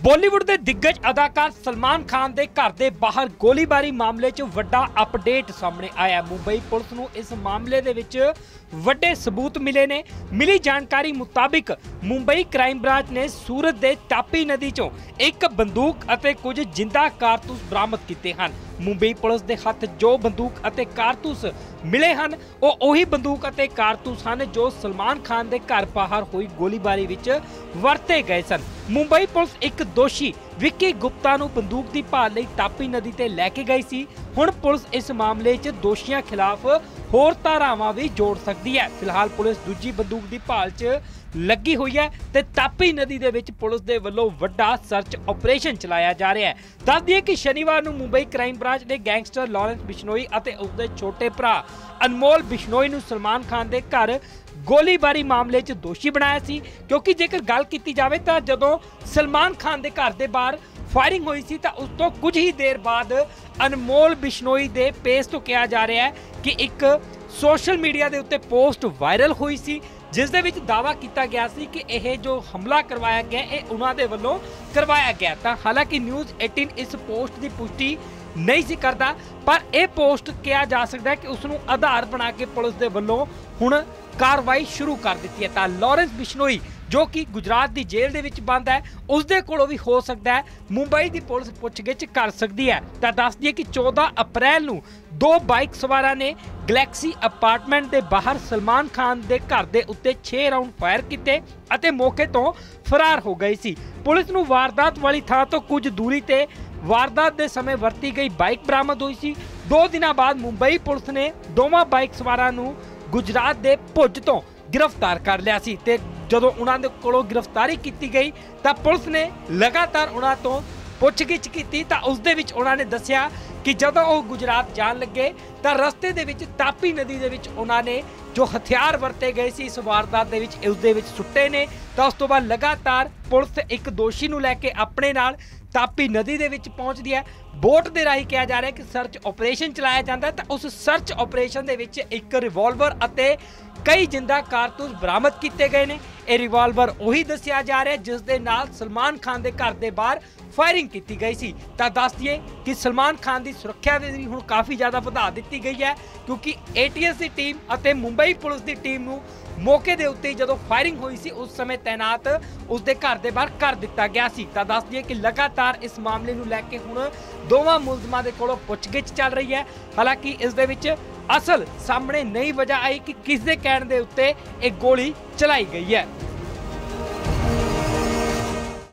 बॉलीवुड के दिग्गज अदाकार सलमान खान के घर के बाहर गोलीबारी मामले च वड्डा अपडेट सामने आया। मुंबई पुलिस नूं इस मामले दे विच वड्डे सबूत मिले ने। मिली जानकारी मुताबिक मुंबई क्राइम ब्रांच ने सूरत के तापी नदी चों एक बंदूक अते कुछ जिंदा कारतूस बरामद किए हैं। मुंबई पुलिस के हथ जो बंदूक अते कारतूस मिले हैं वो उही बंदूक अते कारतूस हैं जो सलमान खान के घर बाहर हुई गोलीबारी विच वरते गए सन। मुंबई पुलिस एक दोषी विक्की गुप्ता नूं बंदूक की भाल लई तापी नदी ते लैके गई सी। हुण पुलिस इस मामले च दोषियों खिलाफ होर धारावां भी जोड़ सकती है। फिलहाल पुलिस दूजी बंदूक की भाल च लगी हुई है ते तापी नदी दे विच पुलिस दे वल्लों वड्डा सर्च ऑपरेशन चलाया जा रहा है। दस दिए कि शनिवार नूं मुंबई क्राइम ब्रांच ने गैंगस्टर लॉरेंस बिश्नोई अते उसदे छोटे भरा अनमोल बिश्नोई नूं सलमान खान के घर गोलीबारी मामले च दोषी बनाया सी। क्योंकि जेकर गल कीती जावे तां जदों सलमान खान के घर के बाहर फायरिंग हुई सी तां उस तो कुछ ही देर बाद अनमोल बिश्नोई के पेज तो कहा जा रहा है कि एक सोशल मीडिया के उत्ते पोस्ट वायरल हुई सी जिस दे विच दावा किया गया सी कि यह जो हमला करवाया गया यह उन्हां दे वल्लों करवाया गया। तां हालांकि न्यूज़ 18 इस पोस्ट की पुष्टि नहीं सी करता, पर यह पोस्ट कहा जा सकता है कि उसनूं आधार बना के पुलिस दे वल्लों हुण कार्रवाई शुरू कर दी है। तां लॉरेंस बिश्नोई जो कि गुजरात की जेल दे विच बंद है उसदे कोलों भी हो सकता है मुंबई की पुलिस पुछगिछ कर सकती है। तां दस दिए कि 14 अप्रैल नूं दो बाइक सवारां ने गैलेक्सी अपार्टमेंट के बाहर सलमान खान के घर के उत्ते 6 राउंड फायर किए अते मौके तो फरार हो गई सी। पुलिस नूं वारदात वाली थां तो कुछ दूरी ते वारदात के समय वरती गई बाइक बरामद हुई सी। 2 दिनों बाद मुंबई पुलिस ने दोवां बाइक सवारां नूं गुजरात के भुज तो गिरफ्तार कर लिया सी ते जदों उन्हां दे कोलों गिरफ्तारी की गई तां पुलिस ने लगातार उन्हां तो पुछगिछ की तां उस दे विच उन्हां ने दस्सिया कि जदों वो गुजरात जान लगे तां रस्ते दे विच तापी नदी दे विच उन्हां ने जो हथियार वरते गए सी इस वारदात दे विच उस दे विच सुट्टे ने। तां उस तों बाद लगातार पुलिस एक दोषी नूं लैके अपने नाल तापी नदी दे विच पहुंचदी है। बोट दे राही कहा जा रहा है कि सर्च ऑपरेशन चलाया जाता है तो उस सर्च ऑपरेशन दे विच एक रिवॉल्वर अते कई जिंदा कारतूस बरामद किए गए ने। यह रिवॉल्वर उही दस्सिया जा रहा है जिस दे नाल सलमान खान के घर के बाहर फायरिंग की गई सी। तां दस दिए कि सलमान खान की सुरक्षा भी हुण काफ़ी ज़्यादा वधा दी गई है क्योंकि ATS की टीम अते मुंबई पुलिस की टीम नूं मौके के उत्ते जदों फायरिंग हुई सी उस समय तैनात उसके घर के बाहर कर दिता गया सी। तां दस दिए कि लगातार इस मामले नूं लैके हुण दोवां मुलजमां दे कोलों पुछगिछ चल रही है। हालांकि इस दे विच असल सामने नहीं वजह आई कि किस दे कहण दे उत्ते एक गोली चलाई गई है।